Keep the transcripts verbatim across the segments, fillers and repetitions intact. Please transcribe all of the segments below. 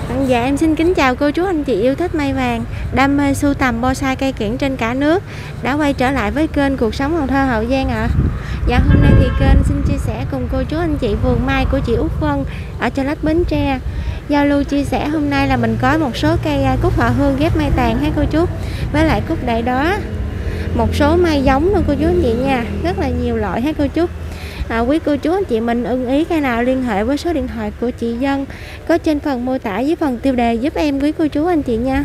Dạ em xin kính chào cô chú anh chị yêu thích mai vàng, đam mê sưu tầm bonsai cây kiểng trên cả nước đã quay trở lại với kênh Cuộc Sống Hồng Thơ Hậu Giang ạ. À. Dạ hôm nay thì kênh xin chia sẻ cùng cô chú anh chị vườn mai của chị Út Vân ở Chợ Lách Bến Tre. Giao lưu chia sẻ hôm nay là mình có một số cây cúc họ hương ghép mai tàn ha cô chú, với lại cúc đại đó, một số mai giống luôn cô chú anh chị nha, rất là nhiều loại ha cô chú. À, quý cô chú anh chị mình ưng ý cây nào liên hệ với số điện thoại của chị Dân có trên phần mô tả với phần tiêu đề giúp em quý cô chú anh chị nha.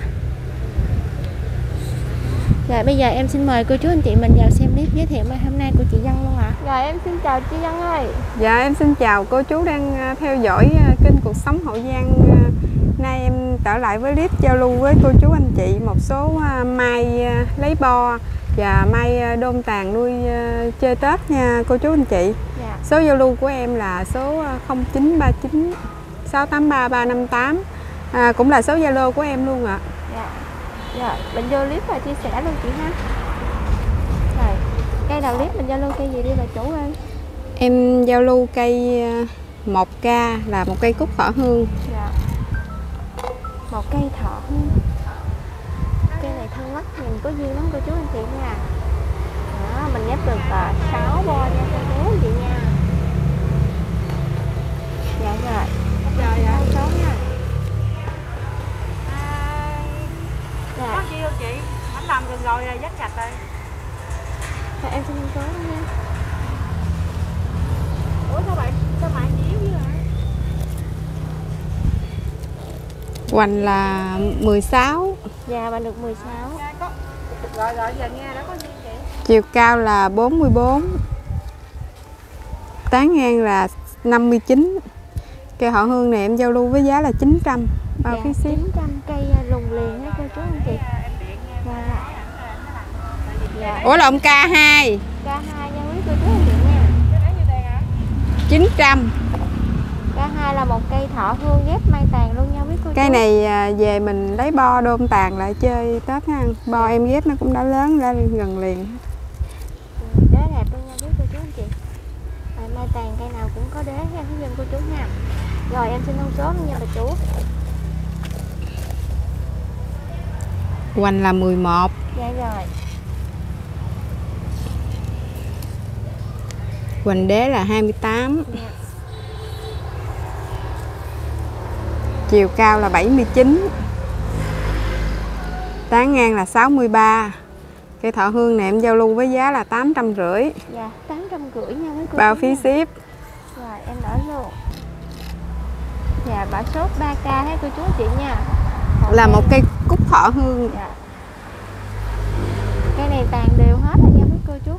Rồi bây giờ em xin mời cô chú anh chị mình vào xem clip giới thiệu mai hôm nay của chị Dân luôn ạ. À. Rồi em xin chào chị Dân ơi. Dạ em xin chào cô chú đang theo dõi kênh Cuộc Sống Hậu Giang. Nay em trở lại với clip giao lưu với cô chú anh chị một số mai lấy bo và mai đôn tàn nuôi chơi Tết nha cô chú anh chị. Dạ. Số giao lưu của em là số không chín ba chín sáu tám ba ba năm tám, à, cũng là số Zalo của em luôn ạ. Dạ. Rồi mình vô clip và chia sẻ luôn chị ha. Rồi cây đầu clip mình giao lưu cây gì đi bà chủ ơi? Em giao lưu cây một K là một cây cúc thọ hương. Dạ. Một cây thọ hương. Cây này thân lắm, nhìn có duyên lắm cô chú anh chị nha. Đó, mình ghép được uh, sáu bo nha cô chú anh chị nha. Dạ rồi. Rồi dạ. sáu nha. À, có chiêu chị, anh làm gần rồi là dắt chặt rồi. Rồi em xin số nha. Ủa sao bạn, sao bạn díu dữ hả? Hoành là mười sáu. Dạ bạn được mười sáu. Dạ, có. Rồi rồi giờ nghe đã có gì chị? Chiều cao là bốn mươi bốn. Tán ngang là năm mươi chín. Cây họ hương này em giao lưu với giá là chín trăm. Bao Dạ, phí ship. chín trăm cây lùng liền ha cô chú anh chị. Dạ. Dạ. Ủa lộn K hai. K hai nha quý cô chú anh chị nha. chín trăm. K hai là một cây thọ hương ghép mai tàn luôn nha quý cô chú. Cây này về mình lấy bo đôn tàn lại chơi Tết ha. Bo em ghép nó cũng đã lớn lên gần liền. Đế đẹp luôn nha quý cô chú anh chị. Rồi, mai tàn cây nào cũng có đế ha hướng dẫn cô chú nha. Rồi em xin thông số luôn nha bà chủ. Hoành là mười một. Dạ rồi. Hoành đế là hai mươi tám. Dạ. Chiều cao là bảy mươi chín. Tán ngang là sáu mươi ba. Cây thọ hương này em giao lưu với giá là tám trăm rưỡi. Dạ, tám trăm rưỡi nha mấy cô. Bao phí ship. Rồi em đỡ luôn. Dạ, mã số ba K hết cô chú chị nha. Một là cây... một cây cúc thọ hương. Dạ. Cây này tàn đều hết rồi nha mấy cô chú.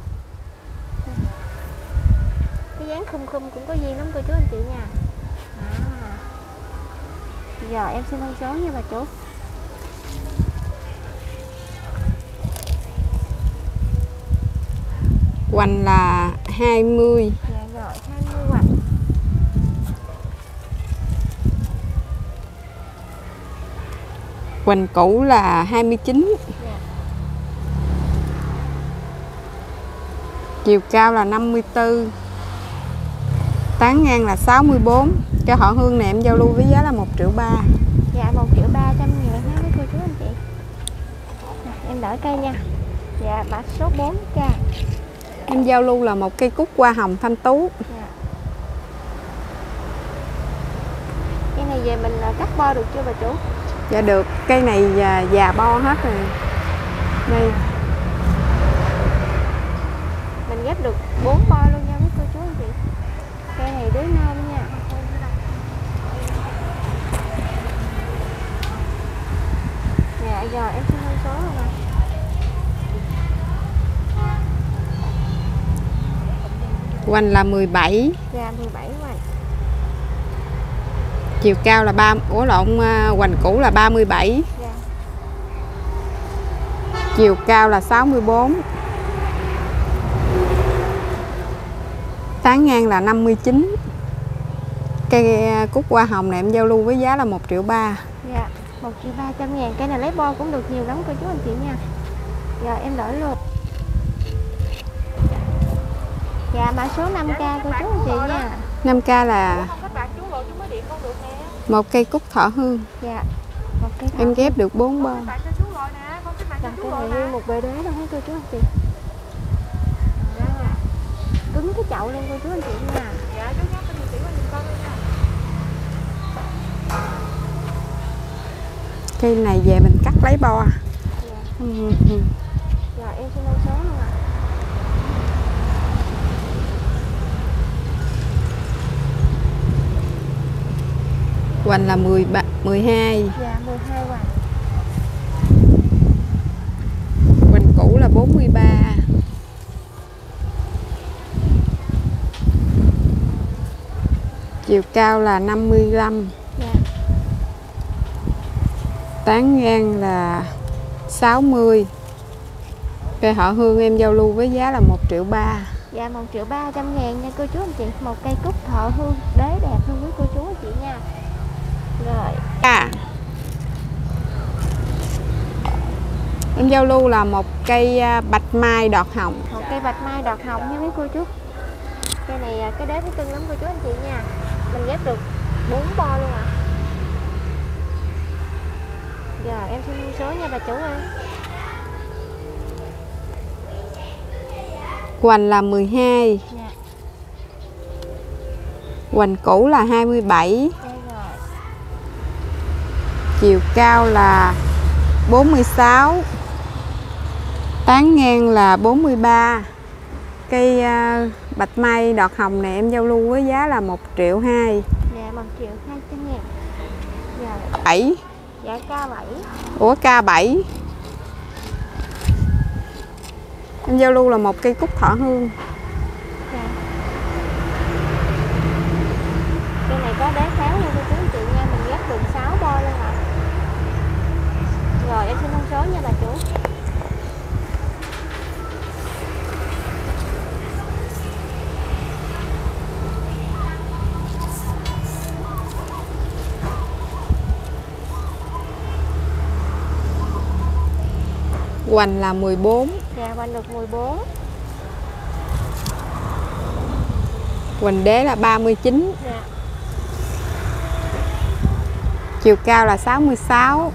Cái dáng khum khum cũng có duyên lắm cô chú anh chị nha. À. Giờ em xin thông số nha bà chủ. Hoành là hai mươi. Dạ rồi, hai mươi hoành. Hoành cũ là hai mươi chín. Dạ. Chiều cao là năm mươi tư. Tán ngang là sáu mươi bốn. Cây họ hương này em giao lưu với giá là một triệu ba. Dạ một triệu ba trăm ngàn ha với cô chú anh chị. Rồi, em đỡ cây nha. Dạ mã số bốn K. Em giao lưu là một cây cúc hoa hồng thanh tú. Dạ. Cây này về mình cắt bo được chưa bà chủ? Dạ được, cây này già, già bo hết rồi. Đây. Mình ghép được bốn bo luôn nha với cô chú anh chị. Cây này đứa non nha. Dạ rồi em xin thông số rồi nè. Hoành là mười bảy. Dạ mười bảy hoành. Chiều cao là ba, ủa lộn, hoành cũ là ba mươi bảy. Dạ. Chiều cao là sáu mươi bốn. Tán ngang là năm mươi chín. Cây cúc hoa hồng này em giao lưu với giá là một triệu ba. Dạ, một triệu ba trăm ngàn. Cây này lấy bo cũng được nhiều lắm cô chú anh chị nha. Rồi em đổi luôn. Dạ mã số năm K cô chú anh chị nha. năm K là Một cây cúc thọ hương. Dạ. Một cây thọ Em hương. ghép được bốn bó. Tặng cho chú rồi nè, con xin tặng cho Còn chú cây rồi này nè. nguyên một bề đế đâu hả cô chú anh chị? Đó. Cứng cái chậu luôn cô chú anh chị nha. Dạ chú nhắc cho chị qua nhìn con đi nha. Cây này về mình cắt lấy bo. Dạ. Ừ, ừ. Rồi em xin năm số luôn ạ. Hoành là mười ba, mười hai. Dạ mười hai hoành. Hoành cũ là bốn mươi ba. Chiều cao là năm mươi lăm. Dạ. Tán ngang là sáu mươi. Cây họ hương em giao lưu với giá là một triệu ba. Dạ một triệu ba trăm ngàn nha cô chú anh chị. Một cây cúc thọ hương đế đẹp luôn với cô chú anh chị nha. Rồi. À. Em giao lưu là một cây bạch mai đọt hồng. Một cây bạch mai đọt hồng nha mấy cô chú. Cây này cái đế mới cưng lắm cô chú anh chị nha. Mình ghép được bốn bo luôn ạ. À. Giờ em xin mua số nha bà chủ ơi. Hoành là mười hai. Dạ. Hoành cũ là hai mươi bảy. Đây rồi. Chiều cao là bốn mươi sáu. Tán ngang là bốn mươi ba. Cây uh, bạch mai đọt hồng này em giao lưu với giá là một triệu hai. Dạ một triệu hai trăm ngàn. Rồi. bảy. Dạ K bảy. Ủa K bảy. Em giao lưu là một cây cúc thọ hương. Dạ. Cây này có đế kháng nha cô chú anh chị nha. Mình ghép được sáu bo luôn ạ. Rồi em xin thông số nha bà chủ. Hoành là mười bốn. Dạ hoành được mười bốn. Hoành đế là ba mươi chín. Dạ. Chiều cao là sáu mươi sáu.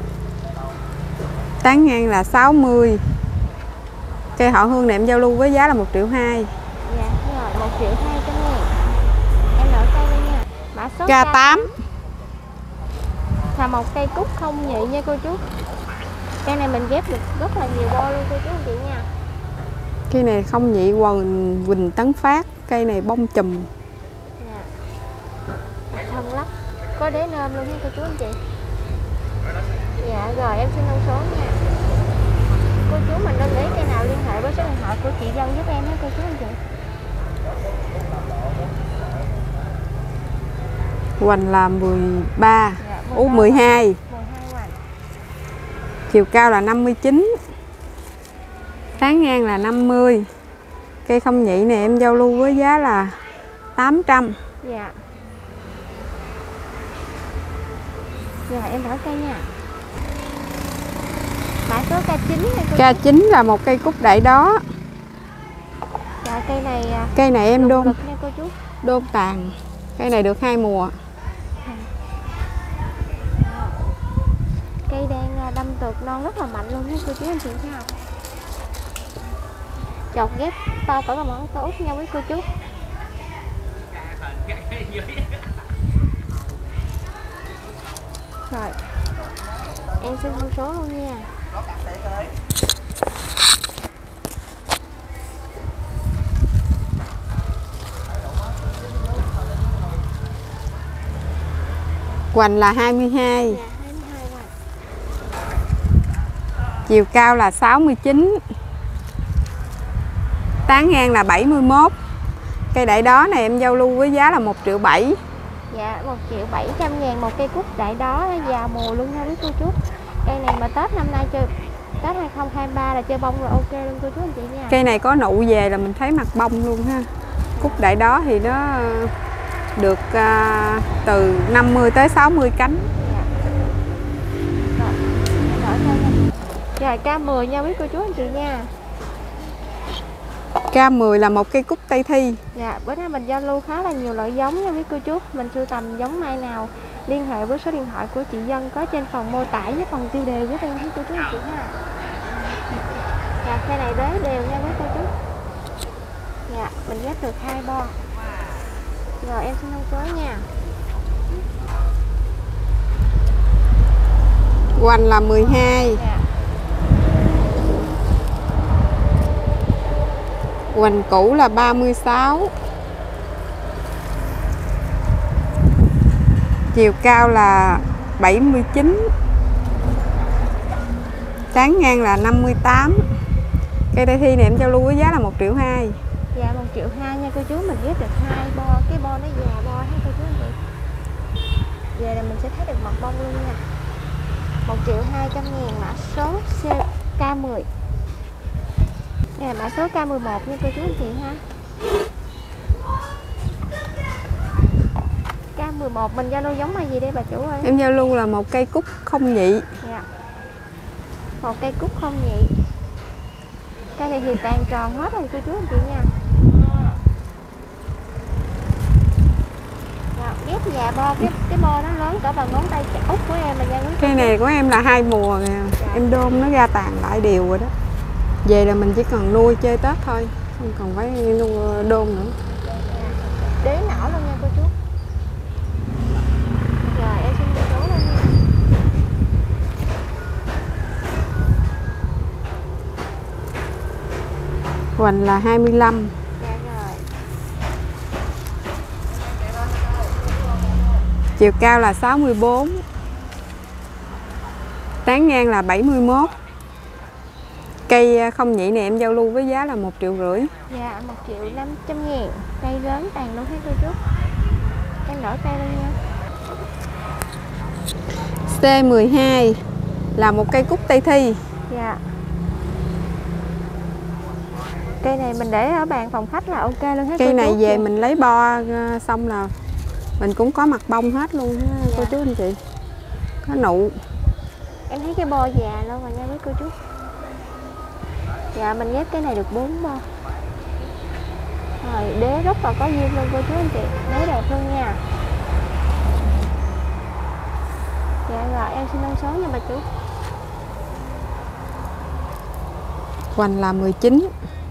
Tán ngang là sáu mươi. Cây họ hương này em giao lưu với giá là một triệu hai. Dạ rồi một triệu hai trăm ngàn. Em đổi cây luôn nha. Mã số K tám. Là một cây cúc không nhị nha cô chú. Cây này mình ghép được rất là nhiều bo luôn cô chú anh chị nha. Cây này không nhị Quỳnh, Quỳnh Tấn Phát. Cây này bông chùm. Dạ. Thân lắm. Có đế nôm luôn nha cô chú anh chị. Dạ rồi em xin thông số nha. Cô chú mình nên lấy cây nào liên hệ với số điện thoại của chị Dân giúp em nha cô chú anh chị. Hoành là mười ba. Dạ, Ú mười hai. mười hai hoành. Chiều cao là năm mươi chín. Tán ngang là năm mươi. Cây không nhị này em giao lưu với giá là tám trăm. Dạ. Dạ em đổi cây nha. Mã số K chín nha cô chú. K chín là một cây cúc đại đó. Dạ cây này Cây này em đôn lực nha cô chú. đôn tàn. Cây này được hai mùa. Cây đang đâm tược non rất là mạnh luôn nha cô chú anh chị nha. Chột ghép to cỡ bằng món tốt nha với cô chú. Rồi em xin thông số luôn nha. Hoành là hai mươi hai. Dạ hai mươi hai hoành. Chiều cao là sáu mươi chín. Tán ngang là bảy mươi mốt. Cây đại đó này em giao lưu với giá là một triệu bảy. Dạ một triệu bảy trăm ngàn một cây cúc đại đó già mùa luôn nha quý cô chú. Cây này mà Tết năm nay chơi Tết hai không hai ba là chơi bông rồi ok luôn cô chú anh chị nha. Cây này có nụ về là mình thấy mặt bông luôn ha. Cúc đại đó thì nó được uh, từ năm mươi tới sáu mươi cánh. Dạ. Rồi, em đổi cây nha. Rồi K mười nha quý cô chú anh chị nha. K mười là một cây cúc Tây Thi. Dạ, bữa nay mình giao lưu khá là nhiều loại giống nha quý cô chú. Mình sưu tầm giống mai nào liên hệ với số điện thoại của chị Dân có trên phần mô tả với phần tiêu đề của tên quý cô chú anh chị ha. Dạ, cây này đế đều nha quý cô chú. Dạ, mình ghép được hai bo. Rồi em xin thông số nha. Hoành là mười hai. Dạ. Hoành cũ là ba mươi sáu. Chiều cao là bảy mươi chín. Tán ngang là năm mươi tám. Cây Tây Thi này em giao lưu với giá là một triệu hai. Dạ một triệu hai nha cô chú, mình ghép được hai bo, cái bo nó già bo ha cô chú anh chị. Về là mình sẽ thấy được mặt bông luôn nha. một triệu hai trăm ngàn mã số K mười. Đây là mã số K mười một nha cô chú anh chị ha. K mười một mình giao lưu giống mai gì đây bà chủ ơi? Em giao lưu là một cây cúc không nhị. Dạ. Một cây cúc không nhị. Cây này thì tàn tròn hết rồi cô chú anh chị nha. Rồi, ghép già bo, cái cái bo nó lớn cỡ bằng ngón tay út của em mà nha quý. Cây này của em là hai mùa nè. Dạ. Em đôn nó ra tàn lại đều rồi đó. Về là mình chỉ cần nuôi chơi Tết thôi, không cần phải nuôi đôn nữa. Đế nỏ luôn nha cô chú. Rồi em xin số luôn nha. Hoành là hai mươi lăm. Dạ rồi. Chiều cao là sáu mươi bốn. Tán ngang là bảy mươi mốt. Cây không nhị này em giao lưu với giá là một triệu rưỡi. Dạ một triệu năm trăm ngàn. Cây lớn tàn luôn hết cô chú. Em đổi cây luôn nha. C mười hai là một cây cúc Tây Thi. Dạ. Cây này mình để ở bàn phòng khách là ok luôn hết. Cây này về mình lấy bo xong là mình cũng có mặt bông hết luôn ha, dạ. Cô chú anh chị. Có nụ. Em thấy cái bo già luôn rồi nha quý cô chú. Dạ mình ghép cái này được bốn bo. Rồi đế rất là có duyên luôn cô chú anh chị. Đế đẹp luôn nha. Dạ rồi em xin thông số nha bà chú. Hoành là mười chín.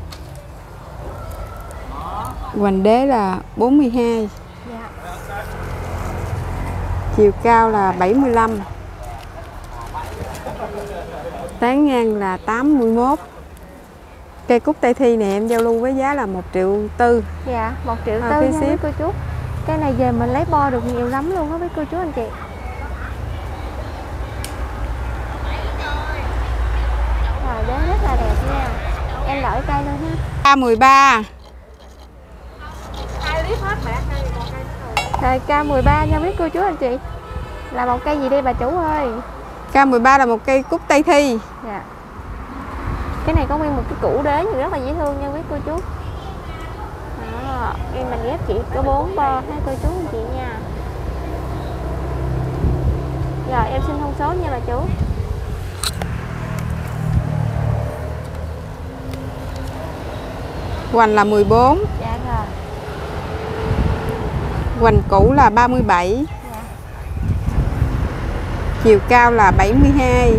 Hoành đế là bốn mươi hai. Dạ. Chiều cao là bảy mươi lăm. Tán ngang là tám mươi mốt. Cây cúc Tây Thi này em giao lưu với giá là một triệu tư. Dạ một triệu À, tư phí nha ship. quý cô chú. Cái này về mình lấy bo được nhiều lắm luôn á với cô chú anh chị. Rồi đế rất là đẹp nha. Em đổi cây luôn ha. K mười ba. Hai clip hết mẹ, hai còn cây nữa rồi. Rồi K mười ba nha quý cô chú anh chị. Là một cây gì đây bà chủ ơi? K mười ba là một cây cúc Tây Thi. Dạ. Cái này có nguyên một cái củ đế nhưng rất là dễ thương nha quý cô chú. Đó, em mình ghép chỉ có bốn bo ha cô chú anh chị nha. Rồi em xin thông số nha bà chủ. Hoành là mười bốn. Dạ rồi. Hoành cũ là ba mươi bảy. Dạ. Chiều cao là bảy mươi hai.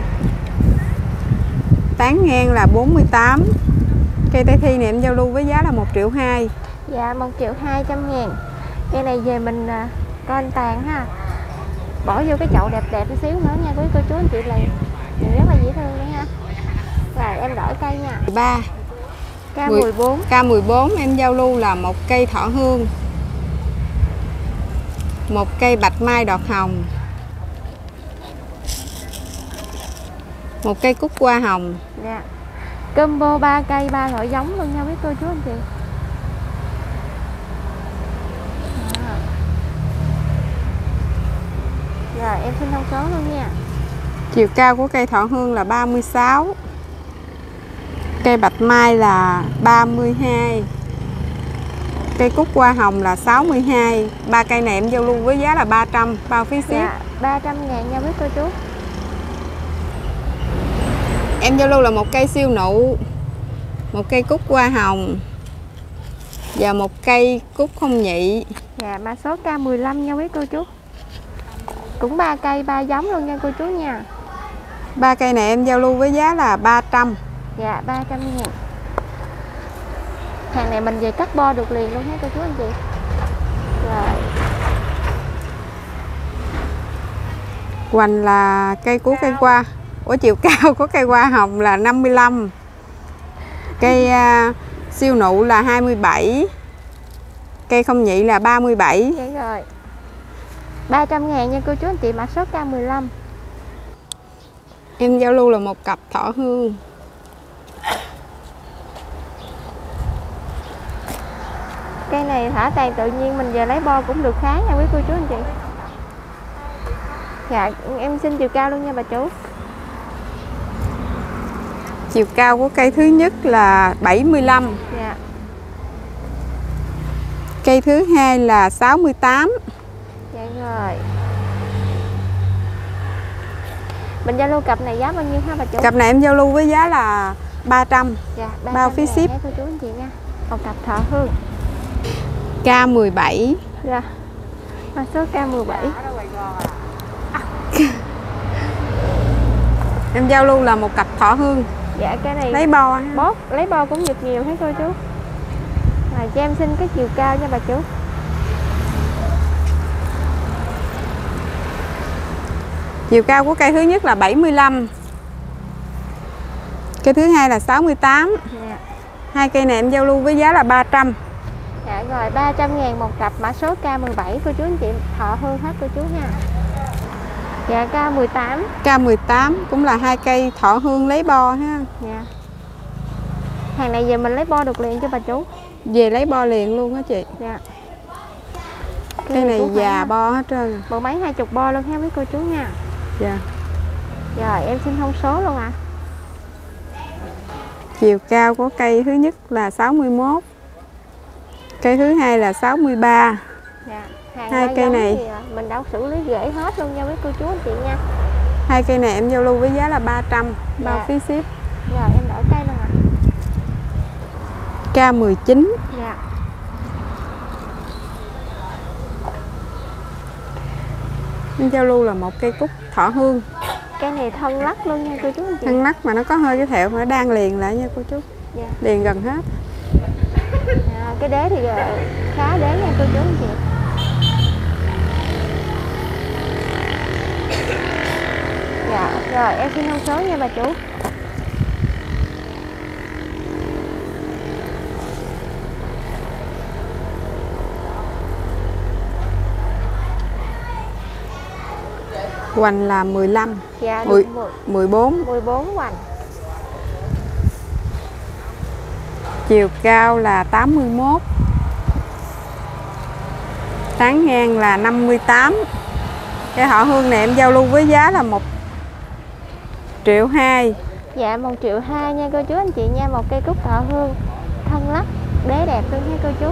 Tán ngang là bốn mươi tám. Cây Tây Thi này em giao lưu với giá là một triệu hai. Dạ một triệu hai trăm ngàn. Cây này về mình à, coi anh tàn ha. Bỏ vô cái chậu đẹp đẹp một xíu nữa nha quý cô chú anh chị, là nhìn rất là dễ thương đấy ha. Rồi em đổi cây nha. ba. K mười bốn. K mười bốn em giao lưu là một cây thọ hương. Một cây bạch mai đọt hồng. Một cây cúc hoa hồng. Dạ. Combo ba cây ba loại giống luôn nha quý cô chú anh chị. À. Rồi em xin thông số luôn nha. Chiều cao của cây thọ hương là ba mươi sáu. Cây bạch mai là ba mươi hai. Cây cúc hoa hồng là sáu mươi hai. Ba cây này em giao lưu với giá là ba trăm, bao phí ship. Dạ ba trăm ngàn nha quý cô chú. Em giao lưu là một cây siêu nụ. Một cây cúc hoa hồng. Và một cây cúc không nhị. Dạ, mã số K mười lăm nha quý cô chú. Cũng ba cây, ba giống luôn nha cô chú nha. Ba cây này em giao lưu với giá là ba trăm. Dạ, ba trăm ngàn. Hàng này mình về cắt bo được liền luôn ha cô chú anh chị. Rồi. Hoành là cây của cây qua. Ủa chiều cao của cây hoa hồng là năm mươi lăm. Cây uh, siêu nụ là hai mươi bảy. Cây không nhị là ba mươi bảy. Vậy rồi. ba trăm ngàn nha cô chú anh chị, mã số K mười lăm. Em giao lưu là một cặp thỏ hương. Cây này thả tàn tự nhiên, mình về lấy bo cũng được khá nha quý cô chú anh chị. Dạ, em xin chiều cao luôn nha bà chủ. Chiều cao của cây thứ nhất là bảy mươi lăm. Dạ. Cây thứ hai là sáu mươi tám. Dạ rồi. Mình giao lưu cặp này giá bao nhiêu ha bà chủ? Cặp này em giao lưu với giá là ba trăm. Dạ, bao phí ship. Nha cô chú anh chị nha. Một cặp thỏ hương. K mười bảy. Dạ. Mã số K mười bảy. Em giao lưu là một cặp thỏ hương. Dạ, cái này lấy bo. Bóp, lấy bo cũng được nhiều hết cô chú. Rồi cho em xin cái chiều cao nha bà chủ. Chiều cao của cây thứ nhất là bảy mươi lăm. Cây thứ hai là sáu mươi tám. Dạ. Hai cây này em giao lưu với giá là ba trăm. Dạ rồi, ba trăm ngàn một cặp, mã số K mười bảy cô chú anh chị, thọ hương hết cô chú nha. Dạ, K mười tám. K mười tám cũng là hai cây thọ hương lấy bo ha. Dạ. Hàng này về mình lấy bo được liền cho bà chú. Về lấy bo liền luôn á chị. Dạ. Cây, cây này già bo hết trơn. Bộ máy hai chục bo luôn ha với cô chú nha. Dạ. Rồi em xin thông số luôn ạ. À. Chiều cao của cây thứ nhất là sáu mươi mốt. Cây thứ hai là sáu mươi ba. Dạ. Hàng hai cây này thì mình đã xử lý rễ hết luôn nha với cô chú anh chị nha. Hai cây này em giao lưu với giá là ba trăm. Dạ. Bao phí ship. Rồi em đổi cây luôn ạ. À. K mười chín. Dạ. Em giao lưu là một cây cúc thọ hương. Cây này thân lắc luôn nha cô chú anh chị. Thân lắc mà nó có hơi cái thẹo mà nó đang liền lại nha cô chú. Dạ. Liền gần hết. À, cái đế thì khá đế nha cô chú anh chị. Dạ, rồi em xin thông số nha bà chủ. Hoành là mười lăm. Dạ, mười, mười, mười bốn. mười bốn hoành. Chiều cao là tám mươi mốt. Tán ngang là năm mươi tám. Cái họ hương này em giao lưu với giá là một triệu hai. Dạ, một triệu hai nha cô chú anh chị nha. Một cây cúc thọ hương thân lắc, đế đẹp luôn nha cô chú.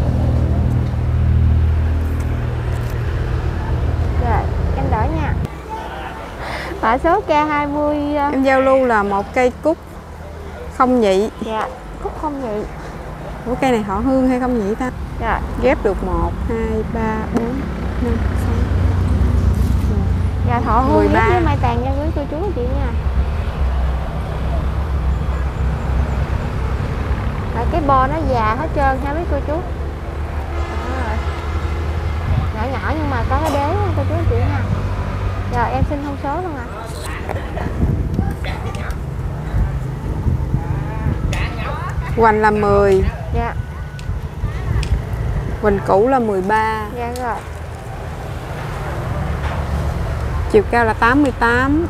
Rồi em đổi nha. Mã số K hai mươi. Em giao lưu là một cây cúc không nhị. Dạ, cúc không nhị. Ủa cây này họ hương hay không nhị ta? Rồi. Ghép được một, hai, ba, bốn, năm, sáu. Dạ, thọ hương ghép với mai tàn nha quý cô chú anh chị nha. Rồi cái bo nó già hết trơn ha với cô chú. À, nhỏ nhỏ nhưng mà có cái đế nha cô chú anh chị nha. Rồi em xin thông số luôn ạ. À. Hoành là mười. Dạ. Hoành cũ là mười ba. Dạ rồi. Chiều cao là tám mươi tám.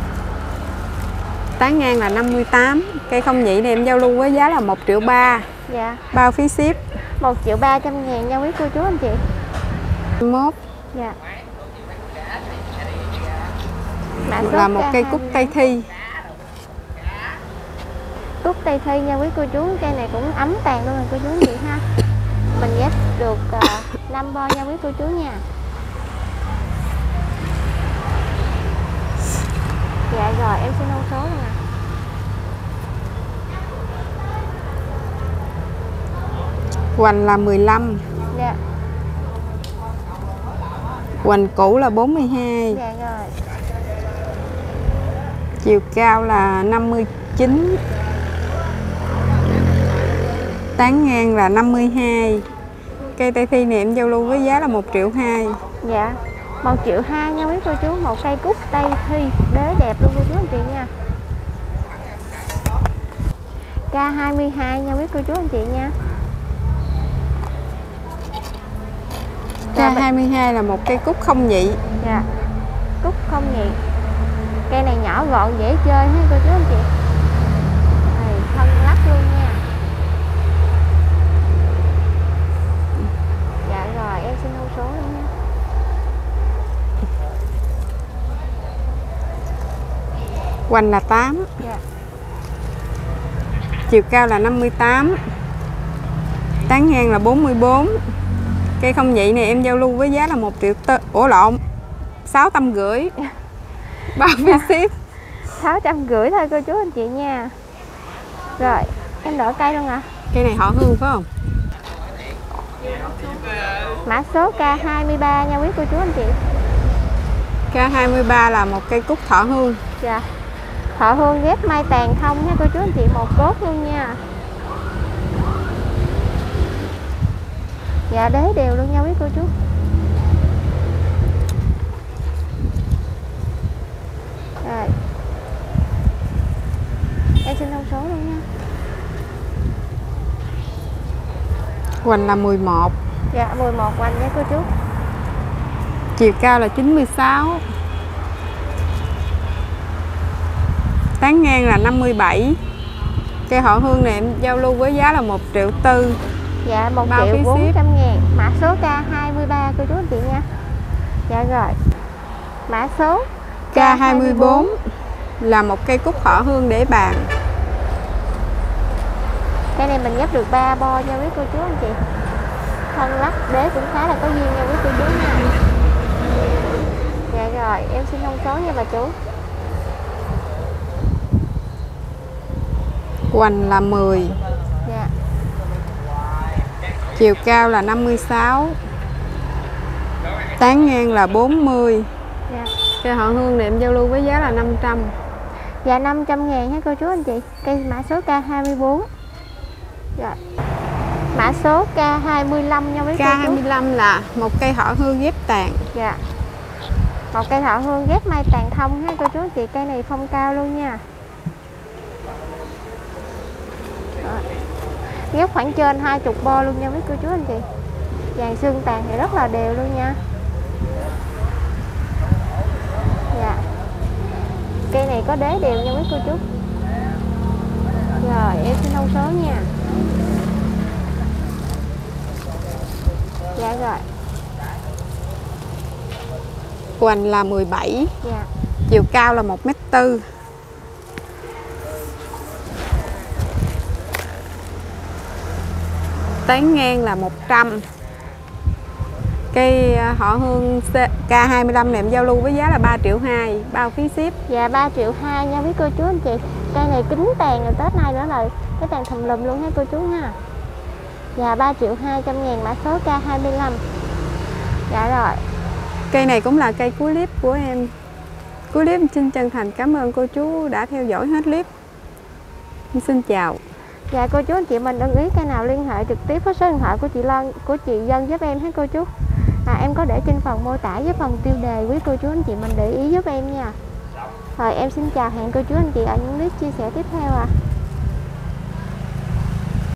Tán ngang là năm mươi tám. Cây không nhị này em giao lưu với giá là một triệu ba. Dạ. Bao phí ship. một triệu ba trăm ngàn nha quý cô chú anh chị. mốt. Dạ. Là một cây cúc Tây Thi. Cúc Tây Thi nha quý cô chú. Cây này cũng ấm tàn luôn rồi cô chú anh chị ha. Mình ghép được uh, năm bo nha quý cô chú nha. Dạ rồi em xin thông số luôn ạ. À. Hoành là mười lăm. Dạ. Hoành cũ là bốn mươi hai. Dạ rồi. Chiều cao là năm mươi chín. Tán ngang là năm mươi hai. Cây Tây Thi này em giao lưu với giá là một triệu hai. Dạ. một triệu hai nha quý cô chú, một cây cúc Tây Thi đế đẹp luôn cô chú anh chị nha. K hai mươi hai nha quý cô chú anh chị nha. K hai mươi hai là một cây cúc không nhị. Dạ. Cúc không nhị. Cây này nhỏ gọn dễ chơi ha cô chú anh chị. Này, thân lắc luôn nha. Dạ rồi, em xin hô số luôn nha. Hoành là tám. Dạ. Chiều cao là năm mươi tám. Tán ngang là bốn mươi bốn. Cây không nhị này em giao lưu với giá là một triệu tư. Ủa lộn, sáu trăm rưỡi. Bao phí ship. sáu trăm rưỡi thôi cô chú anh chị nha. Rồi, em đổi cây luôn ạ. À? Cây này họ Hương phải không? Mã số K hai mươi ba nha quý cô chú anh chị. K hai mươi ba là một cây cúc thọ hương. Dạ. Thọ hương ghép mai tàn thông nha cô chú anh chị, một cốt luôn nha. Dạ đế đều luôn nha quý cô chú. Rồi. Em xin thông số luôn nha. Hoành là mười một. Dạ mười một hoành nha cô chú. Chiều cao là chín mươi sáu. Tán ngang là năm mươi bảy. Cây họ hương này em giao lưu với giá là một triệu tư. Dạ một Bao triệu phí bốn ship. trăm ngàn. Mã số K hai mươi ba cô chú anh chị nha. Dạ rồi. Mã số K hai mươi bốn là một cây cúc họ hương để bàn. Cây này mình ghép được ba bo nha quý cô chú anh chị. Thân lắc đế cũng khá là có duyên nha quý cô chú nha. Dạ rồi, em xin thông số nha bà chú. Hoành là mười. Dạ. Chiều cao là năm mươi sáu. Tán ngang là bốn mươi. Dạ. Cây họ hương này em giao lưu với giá là năm trăm. Dạ năm trăm ngàn ha cô chú anh chị. Cây mã số K hai mươi bốn. Rồi. Mã số K hai mươi lăm nha quý K cô chú. hai mươi lăm là một cây họ hương ghép tàn. Dạ. Một cây thọ hương ghép mai tàn thông ha cô chú anh chị. Cây này phong cao luôn nha. Rồi. Ghép khoảng trên hai mươi bo luôn nha quý cô chú anh chị. Dàn xương tàn thì rất là đều luôn nha. Dạ. Cây này có đế đều nha quý cô chú. Rồi em xin thông số nha. Dạ rồi. Hoành là mười bảy. Dạ. Chiều cao là một mét tư. Tán ngang là một trăm. Cây họ hương K hai mươi lăm này em giao lưu với giá là ba triệu hai, bao phí ship. Dạ ba triệu hai nha quý cô chú anh chị. Cây này kính tàn rồi Tết nay nữa rồi. Cái tàn thùm lùm luôn ha cô chú ha. Dạ ba triệu hai trăm ngàn mã số K hai mươi lăm. Dạ rồi. Cây này cũng là cây cuối clip của em. Cuối clip xin chân thành cảm ơn cô chú đã theo dõi hết clip. Xin chào. Dạ cô chú anh chị mình ưng ý cây nào liên hệ trực tiếp với số điện thoại của chị Loan, của chị Dân giúp em hết cô chú. À, em có để trên phần mô tả với phần tiêu đề, quý cô chú anh chị mình để ý giúp em nha. Rồi em xin chào, hẹn cô chú anh chị ở những clip chia sẻ tiếp theo ạ. À.